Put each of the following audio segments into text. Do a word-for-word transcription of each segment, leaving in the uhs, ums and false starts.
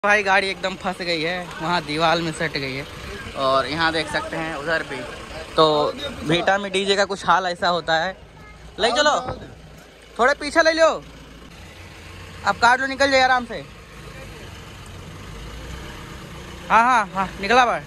भाई गाड़ी एकदम फंस गई है, वहाँ दीवार में सट गई है। और यहाँ देख सकते हैं उधर भी तो भीटा में डीजे का कुछ हाल ऐसा होता है। ले चलो, थोड़े पीछे ले लो, अब कार लो, निकल जाए आराम से। हाँ हाँ हाँ निकला बार,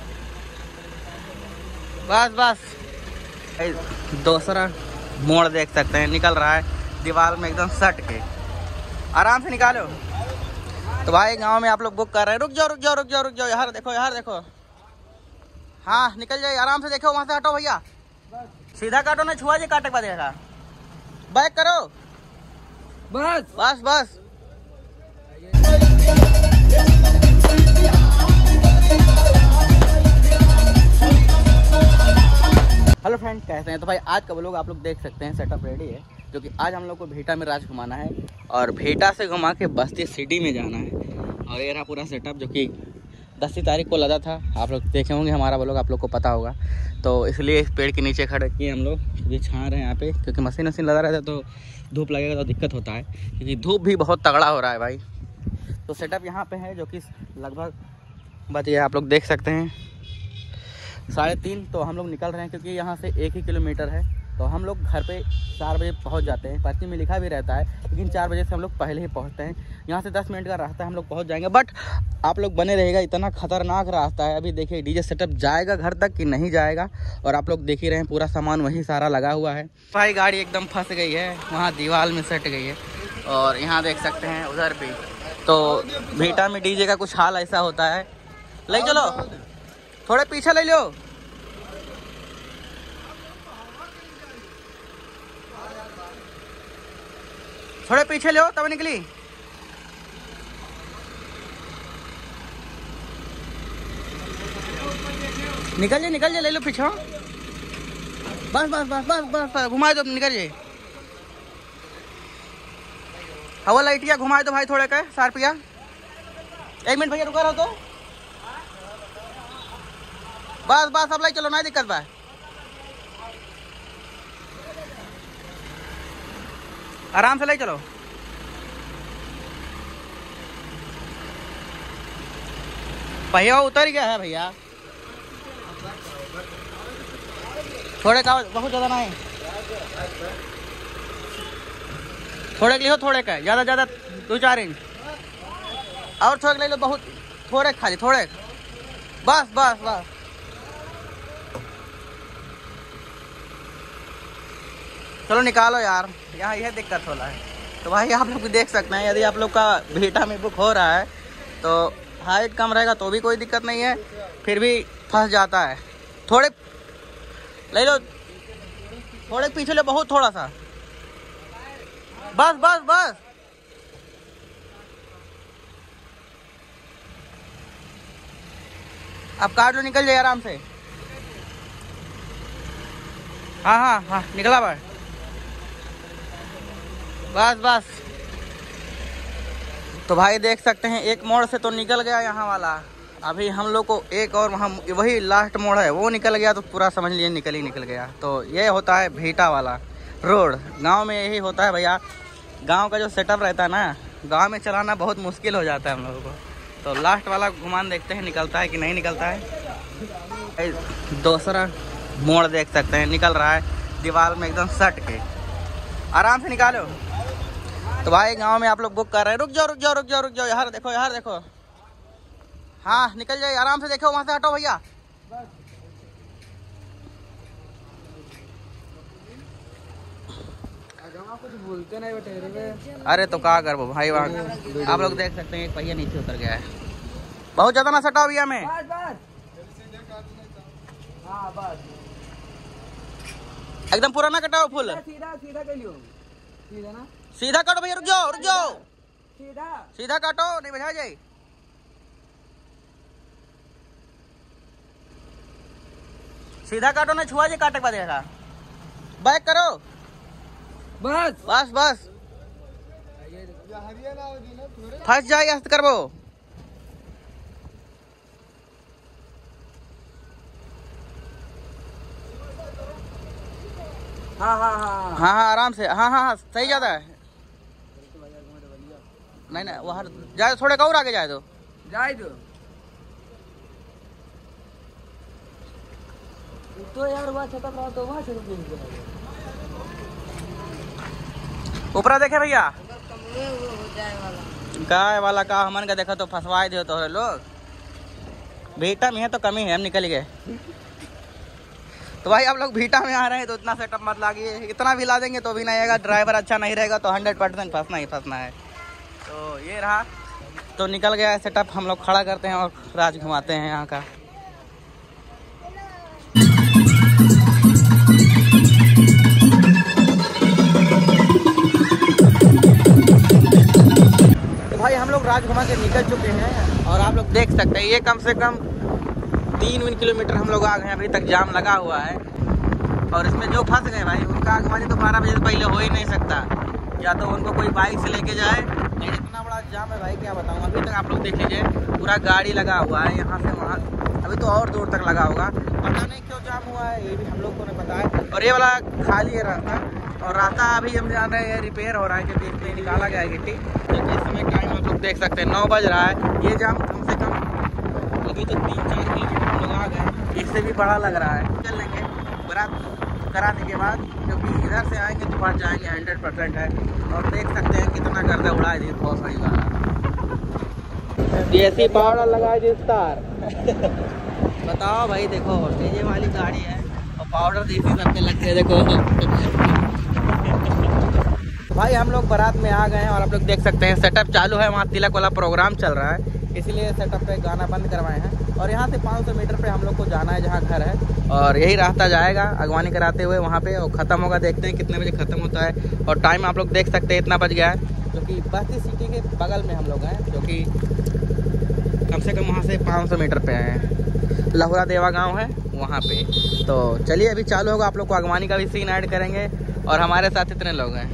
बस बस। दूसरा मोड़ देख सकते हैं निकल रहा है दीवार में एकदम सट के, आराम से निकालो। तो भाई गांव में आप लोग बुक कर रहे हैं, रुक जाओ रुक जाओ रुक जाओ रुक जाओ, यार देखो यार देखो, हाँ निकल जाए आराम से। देखो वहां से हटो भैया, सीधा काटो ना, छुआ जी काटे के बाद देखा, बैक करो, बस बस बस। हेलो फ्रेंड, कैसे हैं? तो भाई आज का लोग आप लोग देख सकते हैं सेटअप रेडी है, जो कि आज हम लोग को भीटा में राज घुमाना है और भीटा से घुमा के बस्ती सिटी में जाना है। और ये रहा पूरा सेटअप जो कि दस तारीख को लगा था, आप लोग देखे होंगे, हमारा वो लोग आप लोग को पता होगा। तो इसलिए इस पेड़ के नीचे खड़े किए हम लोग, ये छा रहे हैं यहाँ पे, क्योंकि मशीन वशीन लगा रहता है तो धूप लगेगा तो दिक्कत होता है, क्योंकि धूप भी बहुत तगड़ा हो रहा है भाई। तो सेटअप यहाँ पे है जो कि लगभग बच गया, आप लोग देख सकते हैं साढ़े तीन। तो हम लोग निकल रहे हैं क्योंकि यहाँ से एक ही किलोमीटर है। तो हम लोग घर पे चार बजे पहुँच जाते हैं, पर्ची में लिखा भी रहता है, लेकिन चार बजे से हम लोग पहले ही पहुँचते हैं। यहाँ से दस मिनट का रास्ता है, हम लोग पहुँच जाएंगे। बट आप लोग बने रहेगा, इतना खतरनाक रास्ता है। अभी देखिए डीजे सेटअप जाएगा घर तक कि नहीं जाएगा, और आप लोग देख ही रहे हैं पूरा सामान वहीं सारा लगा हुआ है। भाई गाड़ी एकदम फंस गई है, वहाँ दीवार में सट गई है। और यहाँ देख सकते हैं उधर भी तो भीटा में डीजे का कुछ हाल ऐसा होता है। ले चलो, थोड़े पीछे ले लो, थोड़े पीछे लो तब निकली। निकल जाए निकल जाए, ले लो पीछे, बस बस बस बस बस, बस घुमाए दो, निकल जाए। हवा लाइटिया घुमाए दो भाई, थोड़े का सारपिया। एक मिनट भैया रुका रहो तो, बस बस अब लाई चलो, नहीं दिक्कत बा, आराम से ले चलो। भैया उतर गया है भैया, थोड़े का बहुत ज़्यादा नहीं, थोड़े के लिए हो, थोड़े का ज़्यादा ज़्यादा दो चार इंच और थोड़े ले लो, बहुत थोड़े खाली थोड़े, बस बस बस। चलो निकालो यार, यहाँ यह दिक्कत हो रहा है। तो भाई आप लोग भी देख सकते हैं, यदि आप लोग का भीटा में बुक हो रहा है तो हाइट कम रहेगा तो भी कोई दिक्कत नहीं है, फिर भी फंस जाता है। थोड़े ले लो, थोड़े पीछे लो, बहुत थोड़ा सा, बस बस बस। अब कार लो, निकल जाए आराम से। हाँ हाँ हाँ निकला बार, बस बस। तो भाई देख सकते हैं एक मोड़ से तो निकल गया यहाँ वाला, अभी हम लोग को एक और वहाँ वही लास्ट मोड़ है वो निकल गया, तो पूरा समझ लिए निकल ही निकल गया। तो ये होता है भीटा वाला रोड, गांव में यही होता है भैया। गांव का जो सेटअप रहता है ना, गांव में चलाना बहुत मुश्किल हो जाता है हम लोगों को। तो लास्ट वाला घुमान देखते हैं निकलता है कि नहीं निकलता है। दूसरा मोड़ देख सकते हैं निकल रहा है दीवार में एकदम सट के, आराम से निकालो। तो भाई गांव में आप लोग बुक कर रहे हैं, रुक जाओ रुक जाओ रुक जाओ रुक जाओ, यार देखो यार देखो, हाँ निकल जाए आराम से। देखो वहां से हटो भैया, कुछ बोलते नहीं बेटे। अरे तो क्या करो भाई, वहाँ आप लोग देख सकते हैं एक पहिया नीचे उतर गया है। बहुत ज्यादा ना सटाओ भैया में, एकदम पूरा ना कटाओ फुल, सीधा सीधा कर लियो, सीधा ना, सीधा काटो भैया, रुक जाओ रुक जाओ, सीधा सीधा काटो, नहीं बजा जाए। सीधा काटो ना, छुआ जी काटे के बाद देखा, बैक करो, बस बस बस। फंस जाए करबो, हाँ हाँ हाँ हाँ हाँ आराम से, हाँ हाँ हाँ सही ज्यादा है। नहीं नहीं, वो हर जाए, थोड़े का और आगे जाए दो। जाए दो तो यार वहाँ छता रहा तो वहाँ से ऊपर देखे भैया कमरे वो हो जाए वाला गाय वाला का हमन का देखो तो फंसवाए दे तो लोग भीटा में है तो कमी है, हम निकल गए। तो भाई आप लोग भीटा में आ रहे हैं तो इतना सेटअप मत लागिए, इतना भी ला देंगे तो भी नहीं आएगा। ड्राइवर अच्छा नहीं रहेगा तो हंड्रेड परसेंट फंसना ही फंसना है। तो ये रहा, तो निकल गया है सेटअप। हम लोग खड़ा करते हैं और राज घुमाते हैं यहाँ का। तो भाई हम लोग राज घुमा के निकल चुके हैं और आप लोग देख सकते हैं ये कम से कम तीन तीन किलोमीटर हम लोग आ गए हैं। अभी तक जाम लगा हुआ है और इसमें जो फंस गए भाई उनका आगमनी तो बारह बजे से पहले हो ही नहीं सकता, या तो उनको कोई बाइक से लेके जाए। नहीं इतना बड़ा जाम है भाई क्या बताऊँ। अभी तक आप लोग देख लीजिए पूरा गाड़ी लगा हुआ है यहाँ से वहाँ, अभी तो और दूर तक लगा होगा। पता नहीं क्यों जाम हुआ है, ये भी हम लोग को नहीं पता है। और ये वाला खाली है रास्ता, और रास्ता अभी हम जान रहे हैं रिपेयर हो रहा है क्योंकि इसमें निकाला गया है गिट्टी। क्योंकि इस समय टाइम आप लोग देख सकते हैं नौ बज रहा है। ये जाम कम से कम अभी तो तीन चार किलोमीटर हम लोग आ गए, इससे भी बड़ा लग रहा है। चल लेंगे बारात कराने के बाद, क्योंकि इधर से आएंगे तो फट जाएंगे हंड्रेड परसेंट है। और देख सकते हैं कितना गर्दा उड़ा है बहुत सही वाला। जैसी पाउडर लगाए जिस तार बताओ भाई, देखो डीजे वाली गाड़ी है और पाउडर देसी सबके लगते हैं देखो। भाई हम लोग बारात में आ गए हैं और आप लोग देख सकते हैं सेटअप चालू है। वहाँ तिलक वाला प्रोग्राम चल रहा है, इसलिए सेटअप पे गाना बंद करवाए हैं। और यहाँ से पाँच सौ मीटर पे हम लोग को जाना है जहाँ घर है, और यही रास्ता जाएगा अगवानी कराते हुए वहाँ पे, और ख़त्म होगा। देखते हैं कितने बजे ख़त्म होता है। और टाइम आप लोग देख सकते हैं इतना बज गया है, जो कि बस्ती सिटी के बगल में हम लोग हैं, जो कि कम से कम वहाँ से पाँच सौ मीटर पे है। लहुरा देवा गाँव है वहाँ पे। तो चलिए अभी चालू होगा, आप लोग को अगवानी का भी सीन ऐड करेंगे। और हमारे साथ इतने लोग हैं।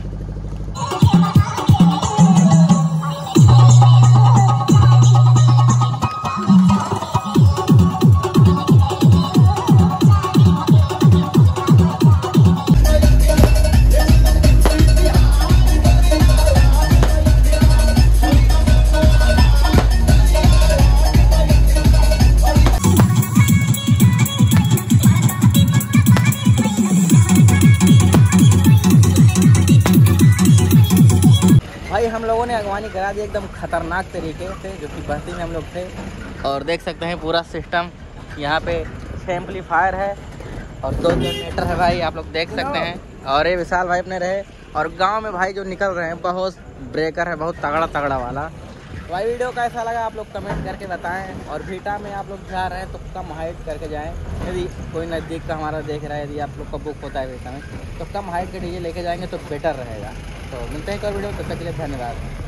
भाई हम लोगों ने अगवानी करा दी एकदम खतरनाक तरीके से, जो कि बस्ती में हम लोग थे। और देख सकते हैं पूरा सिस्टम यहाँ पे एम्पलीफायर है और दो जनरेटर है भाई, आप लोग देख सकते हैं। और ये विशाल भाई अपने रहे, और गांव में भाई जो निकल रहे हैं बहुत ब्रेकर है, बहुत तगड़ा तगड़ा वाला। भाई वीडियो कैसा लगा आप लोग कमेंट करके बताएं। और भीटा में आप लोग जा रहे हैं तो कम हाइट करके जाएं। यदि कोई नज़दीक का हमारा देख रहा है, यदि आप लोग का बुक होता है भीटा में, तो कम हाइट के डीजे लेके जाएंगे तो बेटर रहेगा। तो मिलते हैं एक और वीडियो, तब तक के लिए धन्यवाद।